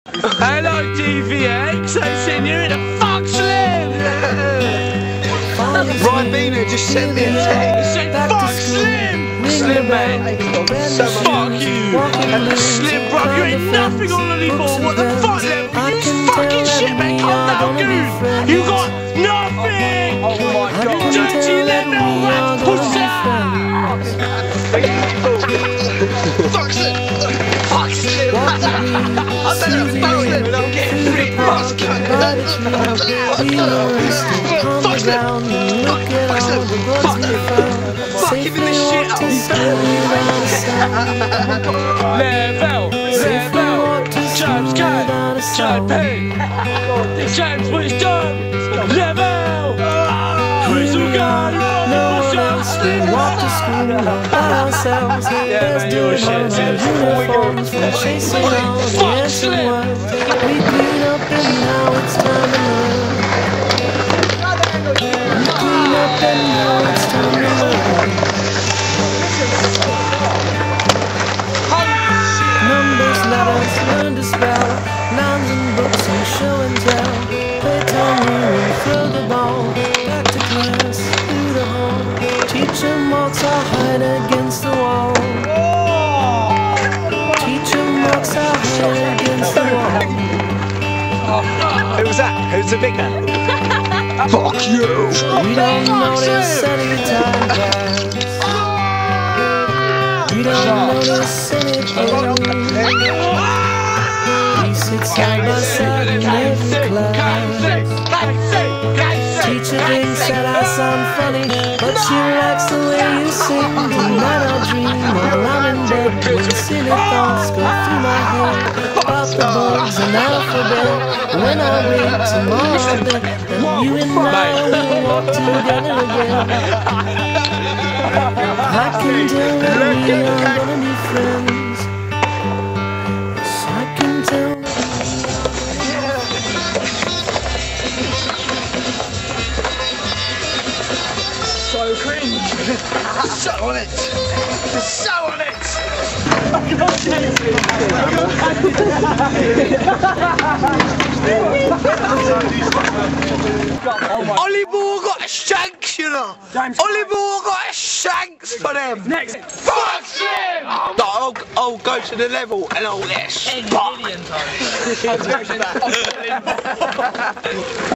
Hello DVX, I've seen you in a fuck Slim! Ribena just sent me a text. Say fuck Slim! Slim mate, fuck you! Slim bro, you ain't nothing on anymore, what the fuck level? You fucking shit mate, calm down Goon! You got nothing! Oh my god! You dirty little rat pussy! Fuck Slim! Fuck Slim! I better fuck Slim and I'm getting free bus cut! Fuck Slim! Fuck Slim! Fuck Slim! Fuck him in the shit up! Level! James can! James pay! James what it's done! Level! Crystal God! What's up Slim? Walk to school by ourselves. Yeah man, you're shit Uniforms from chasing all the answer was. We clean up and now it's time to learn. We clean up and now it's time to learn. Numbers, letters, learn to spell. Nouns and books and show and tell. Playtime room, throw the ball. Back to class, through the hall. Teacher marks our hide against the wall. Teacher marks our hide against the wall. Who was that? Who's the big man? Fuck you! We don't notice any time pass. We don't notice anything. We sit side by side in every class. Teacher thinks that I sound funny, but she likes the way you sing. Tonight I dream while I'm in bed, when silly thoughts go through my head about the bugs and alphabet. When I wake tomorrow, then you and I will walk together again. I can tell that we are gonna be friends. Yes, I can tell. So cringe! So on it! So on it! Ollie Moore got a shanks, you know! Ollie Moore got a shanks for them! Next! Fuck Slim! I'll go to the level and all this.